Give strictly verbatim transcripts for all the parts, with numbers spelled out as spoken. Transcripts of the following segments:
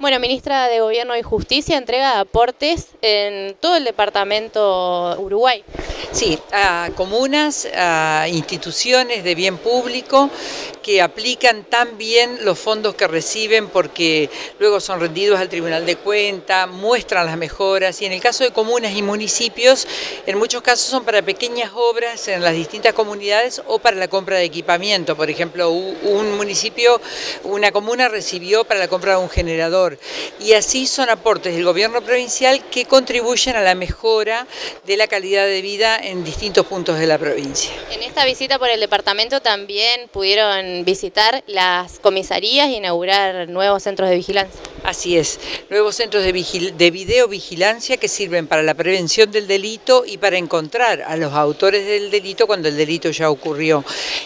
Bueno, ministra de Gobierno y Justicia entrega aportes en todo el departamento Uruguay. Sí, a comunas, a instituciones de bien público que aplican tan bien los fondos que reciben porque luego son rendidos al Tribunal de Cuentas, muestran las mejoras y en el caso de comunas y municipios, en muchos casos son para pequeñas obras en las distintas comunidades o para la compra de equipamiento. Por ejemplo, un municipio, una comuna recibió para la compra de un generador y así son aportes del gobierno provincial que contribuyen a la mejora de la calidad de vida en distintos puntos de la provincia. En esta visita por el departamento también pudieron visitar las comisarías e inaugurar nuevos centros de vigilancia. Así es, nuevos centros de, vigil de videovigilancia que sirven para la prevención del delito y para encontrar a los autores del delito cuando el delito ya ocurrió.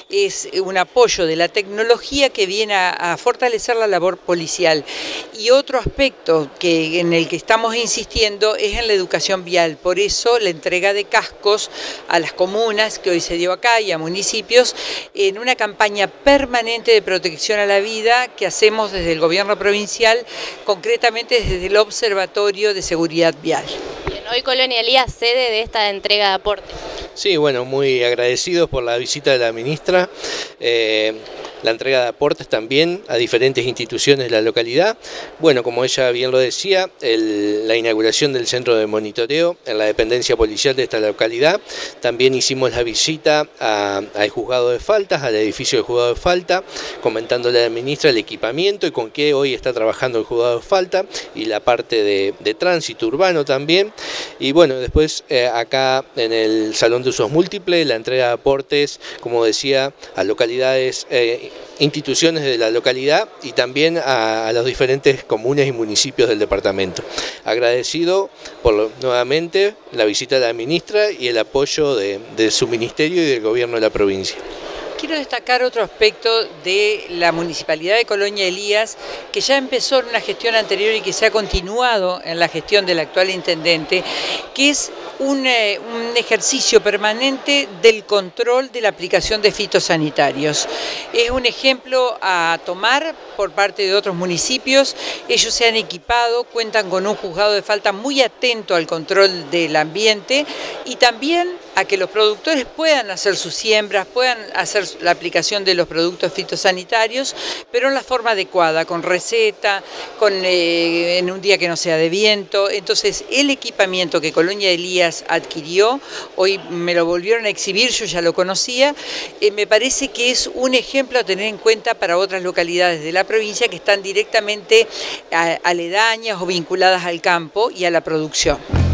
Es un apoyo de la tecnología que viene a, a fortalecer la labor policial. Y otro aspecto que, en el que estamos insistiendo es en la educación vial. Por eso la entrega de cascos a las comunas que hoy se dio acá y a municipios en una campaña permanente de protección a la vida que hacemos desde el gobierno provincial, concretamente desde el Observatorio de Seguridad Vial. Bien, hoy Colonia Elías sede de esta entrega de aportes. Sí, bueno, muy agradecidos por la visita de la ministra. Eh, la entrega de aportes también a diferentes instituciones de la localidad. Bueno, como ella bien lo decía, el, la inauguración del centro de monitoreo en la dependencia policial de esta localidad. También hicimos la visita a, al juzgado de faltas, al edificio del juzgado de falta, comentándole a la ministra el equipamiento y con qué hoy está trabajando el juzgado de falta y la parte de, de tránsito urbano también. Y bueno, después eh, acá en el Salón de Usos Múltiples, la entrega de aportes, como decía, a localidades, eh, instituciones de la localidad y también a, a los diferentes comunas y municipios del departamento. Agradecido por nuevamente la visita de la ministra y el apoyo de, de su ministerio y del gobierno de la provincia. Quiero destacar otro aspecto de la Municipalidad de Colonia Elías, que ya empezó en una gestión anterior y que se ha continuado en la gestión del actual intendente, que es un, eh, un ejercicio permanente del control de la aplicación de fitosanitarios. Es un ejemplo a tomar por parte de otros municipios. Ellos se han equipado, cuentan con un juzgado de falta muy atento al control del ambiente y también a que los productores puedan hacer sus siembras, puedan hacer la aplicación de los productos fitosanitarios, pero en la forma adecuada, con receta, con, eh, en un día que no sea de viento. Entonces, el equipamiento que Colonia Elías adquirió, hoy me lo volvieron a exhibir, yo ya lo conocía, eh, me parece que es un ejemplo a tener en cuenta para otras localidades de la provincia que están directamente aledañas o vinculadas al campo y a la producción.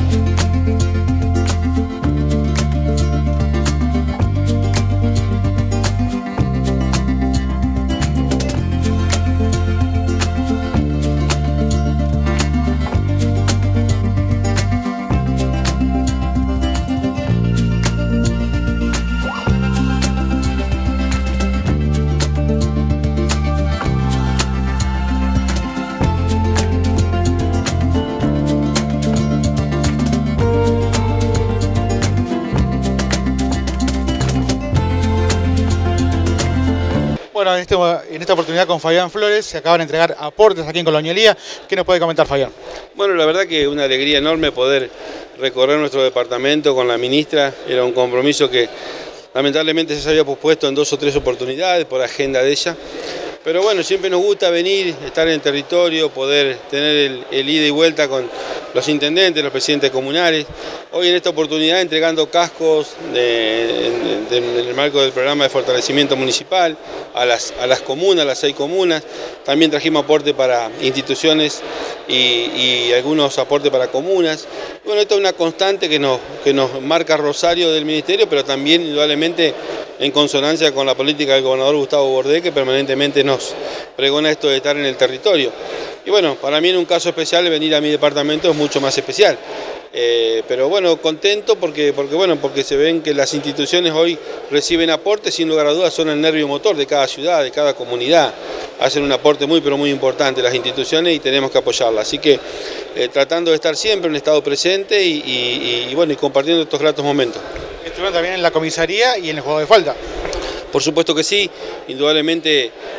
Bueno, en, este, en esta oportunidad con Fabián Flores se acaban de entregar aportes aquí en Colonia Elías. ¿Qué nos puede comentar, Fabián? Bueno, la verdad que una alegría enorme poder recorrer nuestro departamento con la ministra. Era un compromiso que lamentablemente se había pospuesto en dos o tres oportunidades por agenda de ella. Pero bueno, siempre nos gusta venir, estar en el territorio, poder tener el, el ida y vuelta con los intendentes, los presidentes comunales. Hoy en esta oportunidad entregando cascos de, de, de, en el marco del programa de fortalecimiento municipal a las, a las comunas, las seis comunas. También trajimos aporte para instituciones y, y algunos aportes para comunas. Bueno, esto es una constante que nos, que nos marca Rosario del Ministerio, pero también indudablemente en consonancia con la política del gobernador Gustavo Bordé, que permanentemente nos pregona esto de estar en el territorio. Y bueno, para mí en un caso especial venir a mi departamento es mucho más especial. Eh, pero bueno, contento porque, porque, bueno, porque se ven que las instituciones hoy reciben aportes, sin lugar a dudas son el nervio motor de cada ciudad, de cada comunidad. Hacen un aporte muy pero muy importante las instituciones y tenemos que apoyarlas. Así que eh, tratando de estar siempre en estado presente y, y, y, bueno, y compartiendo estos gratos momentos. Estuvieron también en la comisaría y en el juzgado de falta. Por supuesto que sí, indudablemente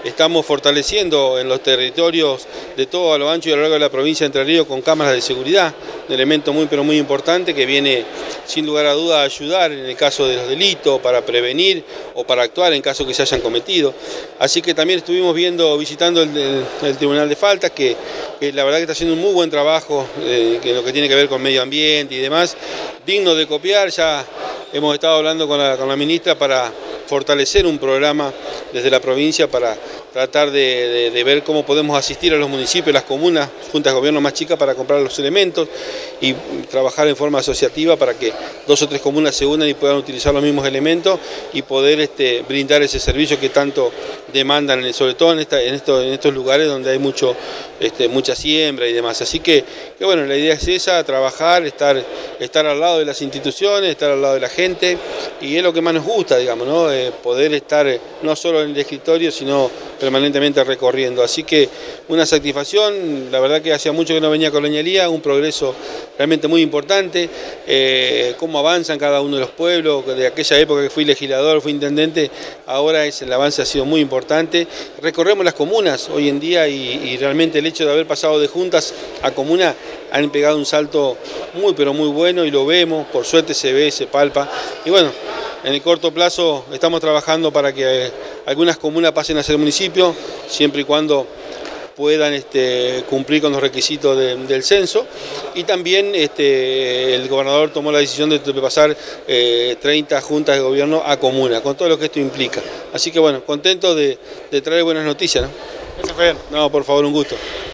estamos fortaleciendo en los territorios de todo a lo ancho y a lo largo de la provincia de Entre Ríos con cámaras de seguridad, un elemento muy pero muy importante que viene sin lugar a duda a ayudar en el caso de los delitos, para prevenir o para actuar en caso que se hayan cometido. Así que también estuvimos viendo, visitando el, el, el Tribunal de Faltas, que, que la verdad que está haciendo un muy buen trabajo eh, en lo que tiene que ver con medio ambiente y demás, digno de copiar. Ya hemos estado hablando con la, con la ministra para fortalecer un programa desde la provincia para tratar de, de, de ver cómo podemos asistir a los municipios, las comunas, juntas de gobierno más chicas para comprar los elementos y trabajar en forma asociativa para que dos o tres comunas se unan y puedan utilizar los mismos elementos y poder este, brindar ese servicio que tanto demandan, sobre todo en, esta, en, esto, en estos lugares donde hay mucho, este, mucha siembra y demás. Así que, que bueno, la idea es esa, trabajar, estar, estar al lado de las instituciones, estar al lado de la gente, y es lo que más nos gusta, digamos, ¿no? Eh, poder estar eh, no solo en el escritorio, sino permanentemente recorriendo. Así que una satisfacción, la verdad que hacía mucho que no venía a Colonia Elías, un progreso realmente muy importante, eh, cómo avanzan cada uno de los pueblos, de aquella época que fui legislador, fui intendente, ahora es, el avance ha sido muy importante. Recorremos las comunas hoy en día y, y realmente el hecho de haber pasado de juntas a comuna han pegado un salto muy pero muy bueno y lo vemos, por suerte se ve, se palpa, y bueno, en el corto plazo estamos trabajando para que algunas comunas pasen a ser municipio, siempre y cuando puedan este, cumplir con los requisitos de, del censo, y también este, el gobernador tomó la decisión de, de pasar eh, treinta juntas de gobierno a comuna, con todo lo que esto implica. Así que bueno, contento de, de traer buenas noticias, ¿no? Gracias, Fabián. No, por favor, un gusto.